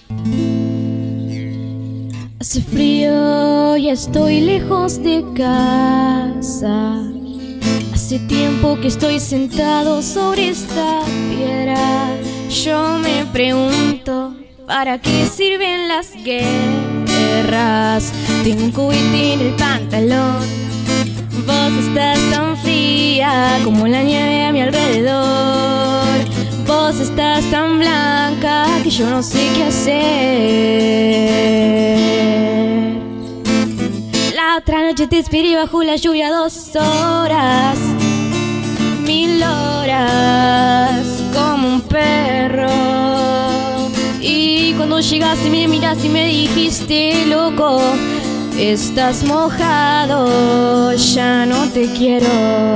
Hace frío y estoy lejos de casa. Hace tiempo que estoy sentado sobre esta piedra. Yo me pregunto, ¿para qué sirven las guerras? Tengo un cohete en el pantalón. Vos estás tan fría como la nieve a mi alrededor. Vos estás tan blanca que yo no sé qué hacer. La otra noche te esperé bajo la lluvia 2 horas, 1000 horas, como un perro. Y cuando llegaste me miraste y me dijiste, loco, estás mojado, ya no te quiero.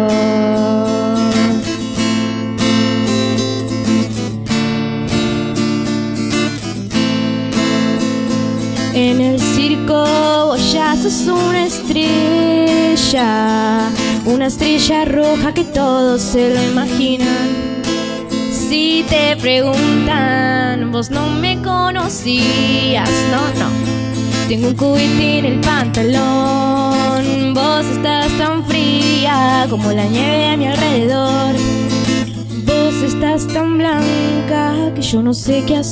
En el circo vos ya sos una estrella roja que todos se lo imaginan. Si te preguntan, vos no me conocías, no. Tengo un cohete en el pantalón. Vos estás tan fría como la nieve a mi alrededor. Vos estás tan blanca que yo no sé qué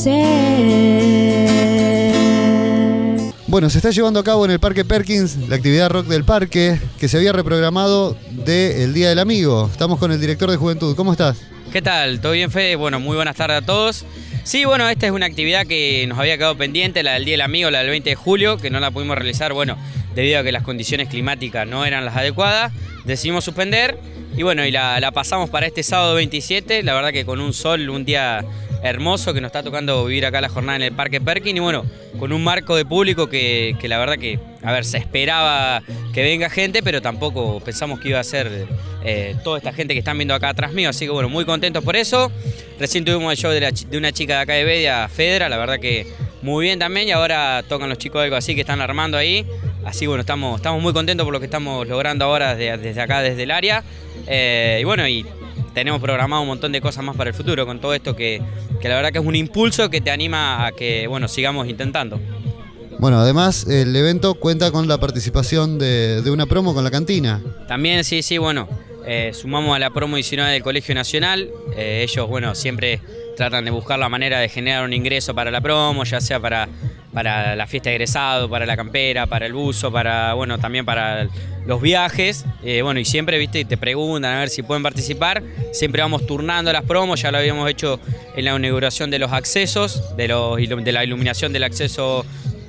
hacer. Bueno, se está llevando a cabo en el Parque Perkins la actividad Rock del Parque que se había reprogramado del Día del Amigo. Estamos con el director de Juventud. ¿Cómo estás? ¿Qué tal? ¿Todo bien, Fede? Bueno, muy buenas tardes a todos. Sí, bueno, esta es una actividad que nos había quedado pendiente, la del Día del Amigo, la del 20 de julio, que no la pudimos realizar, bueno, debido a que las condiciones climáticas no eran las adecuadas. Decidimos suspender y bueno, y la pasamos para este sábado 27, la verdad que con un sol, un día hermoso que nos está tocando vivir acá la jornada en el Parque Perkins y bueno, con un marco de público que la verdad que, a ver, se esperaba que venga gente, pero tampoco pensamos que iba a ser toda esta gente que están viendo acá atrás mío, así que bueno, muy contentos por eso. Recién tuvimos el show de una chica de acá de Bedia, Fedra, la verdad que muy bien también, y ahora tocan los chicos de algo así que están armando ahí, así bueno, estamos muy contentos por lo que estamos logrando ahora desde acá, desde el área, y bueno, y tenemos programado un montón de cosas más para el futuro con todo esto que la verdad que es un impulso que te anima a que, bueno, sigamos intentando. Bueno, además el evento cuenta con la participación de una promo con la cantina. También, sí, bueno, sumamos a la promo 19 del Colegio Nacional. Ellos, bueno, siempre tratan de buscar la manera de generar un ingreso para la promo, ya sea para la fiesta de egresado, para la campera, para el buzo, bueno, también para los viajes. Bueno, y siempre, viste, te preguntan a ver si pueden participar. Siempre vamos turnando las promos, ya lo habíamos hecho en la inauguración de los accesos, de la iluminación del acceso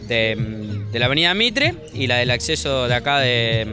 de la avenida Mitre y la del acceso de acá de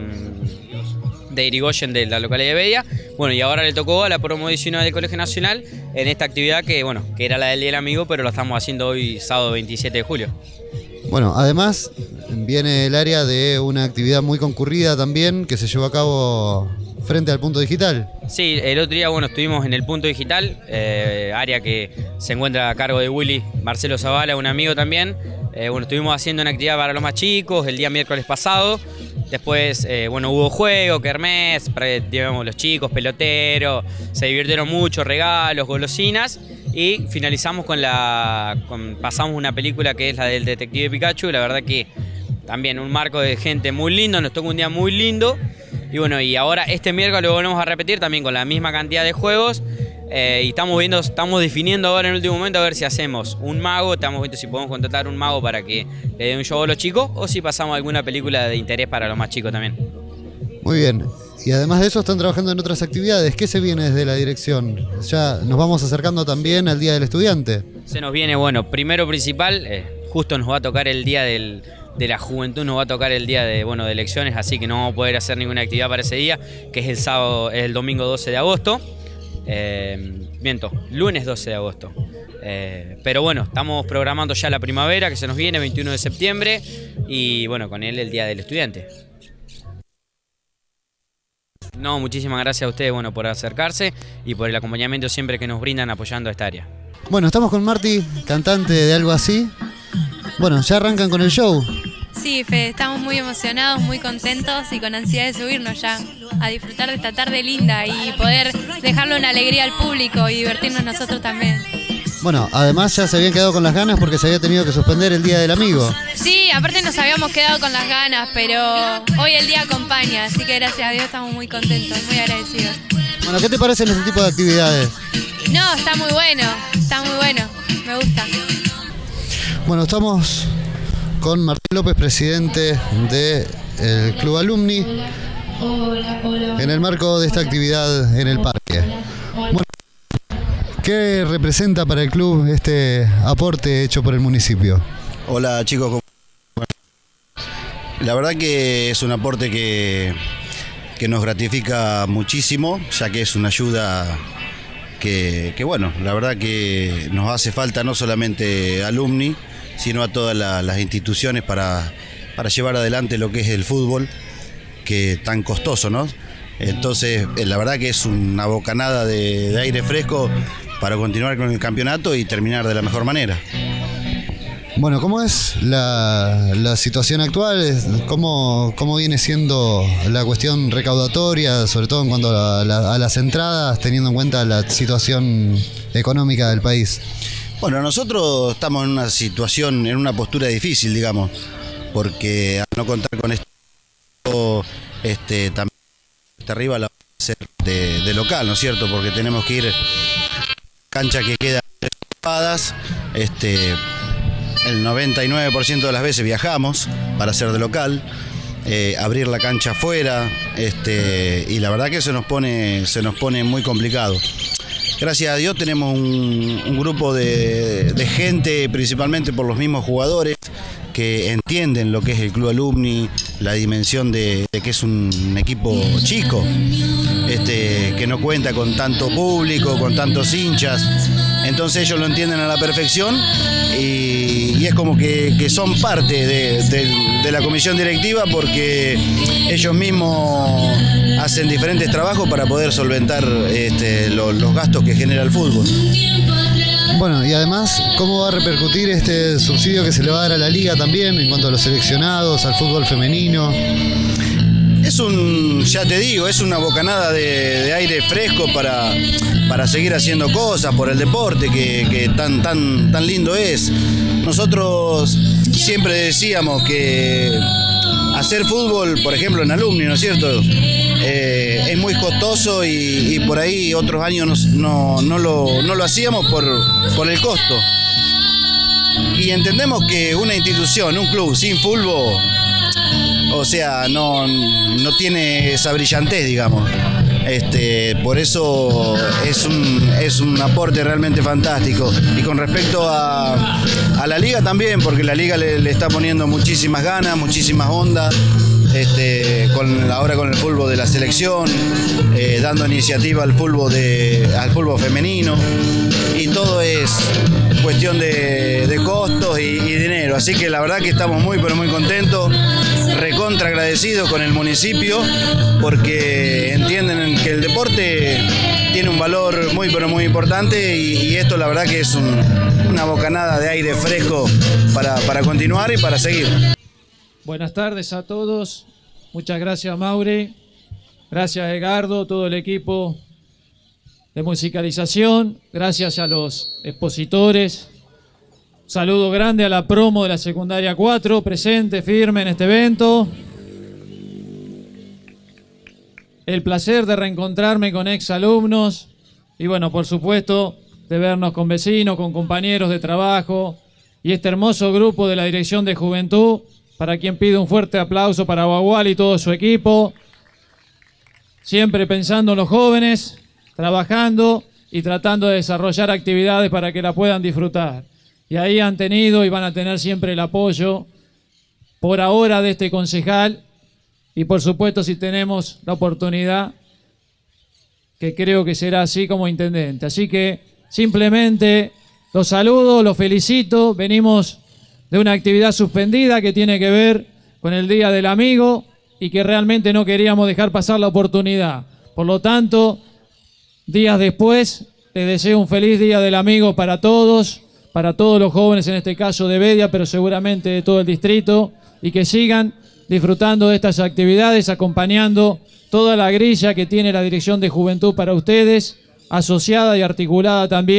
Irigoyen, de la localidad de Bedia. Bueno, y ahora le tocó a la promo 19 del Colegio Nacional en esta actividad que, bueno, que era la del Día del Amigo, pero la estamos haciendo hoy sábado 27 de julio. Bueno, además viene el área de una actividad muy concurrida también que se llevó a cabo frente al Punto Digital. Sí, el otro día, bueno, estuvimos en el Punto Digital, área que se encuentra a cargo de Willy Marcelo Zavala, un amigo también. Bueno, estuvimos haciendo una actividad para los más chicos el día miércoles pasado. Después, bueno, hubo juego, kermés, digamos, los chicos, peloteros, se divirtieron mucho, regalos, golosinas. Y finalizamos pasamos una película que es la del Detective Pikachu. La verdad que también un marco de gente muy lindo, nos tocó un día muy lindo. Y bueno, y ahora este miércoles lo volvemos a repetir también con la misma cantidad de juegos. Y estamos definiendo ahora en el último momento a ver si hacemos un mago, estamos viendo si podemos contratar un mago para que le dé un show a los chicos o si pasamos alguna película de interés para los más chicos también. Muy bien. Y además de eso están trabajando en otras actividades. ¿Qué se viene desde la dirección? Ya nos vamos acercando también al Día del Estudiante. Se nos viene, bueno, primero principal, justo nos va a tocar el Día de la Juventud, nos va a tocar el día de elecciones, así que no vamos a poder hacer ninguna actividad para ese día, que es el domingo 12 de agosto. Lunes 12 de agosto. Pero bueno, estamos programando ya la primavera que se nos viene, 21 de septiembre, y bueno, con él el Día del Estudiante. No, muchísimas gracias a ustedes, bueno, por acercarse y por el acompañamiento siempre que nos brindan apoyando a esta área. Bueno, estamos con Marti, cantante de Algo Así. Bueno, ya arrancan con el show. Sí, Fede, estamos muy emocionados, muy contentos y con ansiedad de subirnos ya a disfrutar de esta tarde linda y poder dejarle una alegría al público y divertirnos nosotros también. Bueno, además ya se habían quedado con las ganas porque se había tenido que suspender el Día del Amigo. Sí, aparte nos habíamos quedado con las ganas, pero hoy el día acompaña, así que gracias a Dios estamos muy contentos, muy agradecidos. Bueno, ¿qué te parecen este tipo de actividades? No, está muy bueno, me gusta. Bueno, estamos con Martín López, presidente del Club Alumni, en el marco de esta actividad en el parque. Bueno, ¿qué representa para el club este aporte hecho por el municipio? Hola chicos, la verdad que es un aporte que nos gratifica muchísimo, ya que es una ayuda que bueno, la verdad que nos hace falta no solamente a Alumni, sino a todas las instituciones para llevar adelante lo que es el fútbol, que tan costoso, ¿no? Entonces, la verdad que es una bocanada de aire fresco para continuar con el campeonato y terminar de la mejor manera. Bueno, ¿cómo es la situación actual? ¿Cómo viene siendo la cuestión recaudatoria, sobre todo en cuanto a las entradas, teniendo en cuenta la situación económica del país? Bueno, nosotros estamos en una situación, en una postura difícil, digamos, porque al no contar con esto, también hasta arriba la va a ser de local, ¿no es cierto? Porque tenemos que ir cancha que queda ocupadas, el 99% de las veces viajamos para ser de local, abrir la cancha afuera, y la verdad que se nos pone muy complicado. Gracias a Dios tenemos un grupo de gente, principalmente por los mismos jugadores, que entienden lo que es el Club Alumni, la dimensión de que es un equipo chico, que no cuenta con tanto público, con tantos hinchas. Entonces ellos lo entienden a la perfección y es como que son parte de la comisión directiva, porque ellos mismos hacen diferentes trabajos para poder solventar los gastos que genera el fútbol. Bueno, y además, ¿cómo va a repercutir este subsidio que se le va a dar a la liga también en cuanto a los seleccionados, al fútbol femenino? Ya te digo, es una bocanada de aire fresco para seguir haciendo cosas por el deporte que tan lindo es. Nosotros siempre decíamos que hacer fútbol, por ejemplo en Alumni, ¿no es cierto?, es muy costoso y por ahí otros años no lo hacíamos por el costo. Y entendemos que una institución, un club sin fútbol, o sea, no tiene esa brillantez, digamos. Por eso es un aporte realmente fantástico. Y con respecto a la liga también, porque la liga le está poniendo muchísimas ganas, muchísimas ondas, ahora con el fútbol de la selección, dando iniciativa al fútbol femenino, y todo es cuestión de costos y dinero. Así que la verdad que estamos muy pero muy contentos, recontra agradecidos con el municipio, porque entienden que el deporte tiene un valor muy pero muy importante, y esto la verdad que es una bocanada de aire fresco para continuar y para seguir. Buenas tardes a todos, muchas gracias Mauri, gracias Edgardo, todo el equipo de musicalización, gracias a los expositores, saludo grande a la promo de la secundaria 4, presente, firme en este evento. El placer de reencontrarme con exalumnos y bueno, por supuesto, de vernos con vecinos, con compañeros de trabajo y este hermoso grupo de la Dirección de Juventud, para quien pido un fuerte aplauso para Bagual y todo su equipo, siempre pensando en los jóvenes, trabajando y tratando de desarrollar actividades para que la puedan disfrutar. Y ahí han tenido y van a tener siempre el apoyo, por ahora, de este concejal, y por supuesto si tenemos la oportunidad, que creo que será así, como intendente. Así que simplemente los saludo, los felicito, venimos de una actividad suspendida que tiene que ver con el Día del Amigo y que realmente no queríamos dejar pasar la oportunidad. Por lo tanto, días después, les deseo un feliz Día del Amigo para todos los jóvenes, en este caso de Bedia, pero seguramente de todo el distrito, y que sigan disfrutando de estas actividades, acompañando toda la grilla que tiene la Dirección de Juventud para ustedes, asociada y articulada también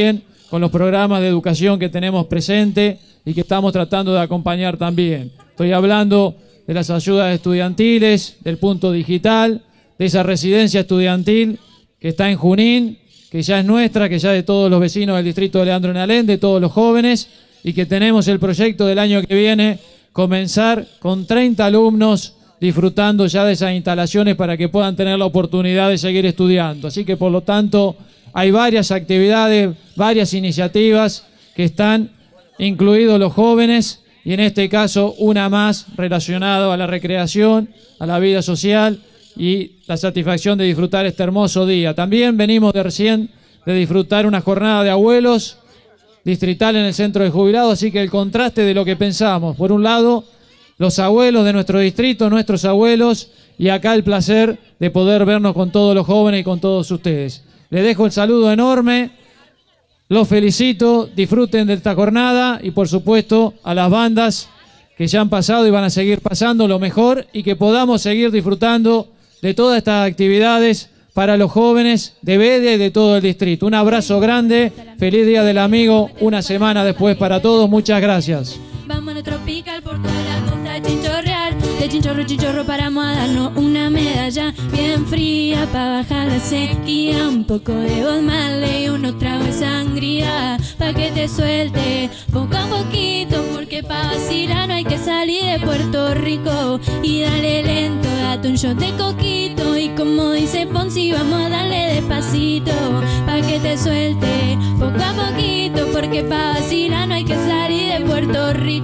con los programas de educación que tenemos presente y que estamos tratando de acompañar también. Estoy hablando de las ayudas estudiantiles, del punto digital, de esa residencia estudiantil que está en Junín, que ya es nuestra, que ya es de todos los vecinos del distrito de Leandro en Alem, de todos los jóvenes, y que tenemos el proyecto del año que viene, comenzar con 30 alumnos disfrutando ya de esas instalaciones para que puedan tener la oportunidad de seguir estudiando. Así que, por lo tanto, hay varias actividades, varias iniciativas que están incluidos los jóvenes, y en este caso una más relacionada a la recreación, a la vida social y la satisfacción de disfrutar este hermoso día. También venimos de recién de disfrutar una jornada de abuelos distrital en el centro de jubilados, así que el contraste de lo que pensamos, por un lado, los abuelos de nuestro distrito, nuestros abuelos, y acá el placer de poder vernos con todos los jóvenes y con todos ustedes. Les dejo el saludo enorme, los felicito, disfruten de esta jornada y por supuesto a las bandas que ya han pasado y van a seguir pasando lo mejor, y que podamos seguir disfrutando de todas estas actividades para los jóvenes de Bedia y de todo el distrito. Un abrazo grande, feliz Día del Amigo, una semana después para todos, muchas gracias. Vámonos tropical por toda la costa a chinchorrear. De chinchorro, chinchorro paramos a darnos una medalla bien fría para bajar la sequía. Un poco de Bob Marley y unos tragos de sangría pa' que te suelte poco a poquito, porque pa' vacilar no hay que salir de Puerto Rico. Y dale lento, date un shot de coquito, y como dice Fonsi, vamos a darle despacito pa' que te suelte poco a poquito, porque pa' vacilar no hay que salir de Puerto Rico.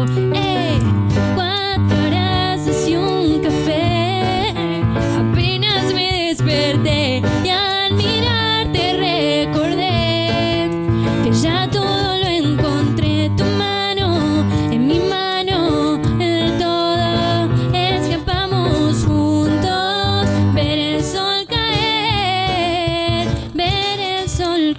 4 horas y un café, apenas me desperté y al mirarte recordé que ya todo lo encontré. Tu mano en mi mano, en el todo escapamos juntos. Ver el sol caer, ver el sol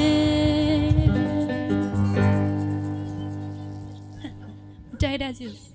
caer. Muchas gracias.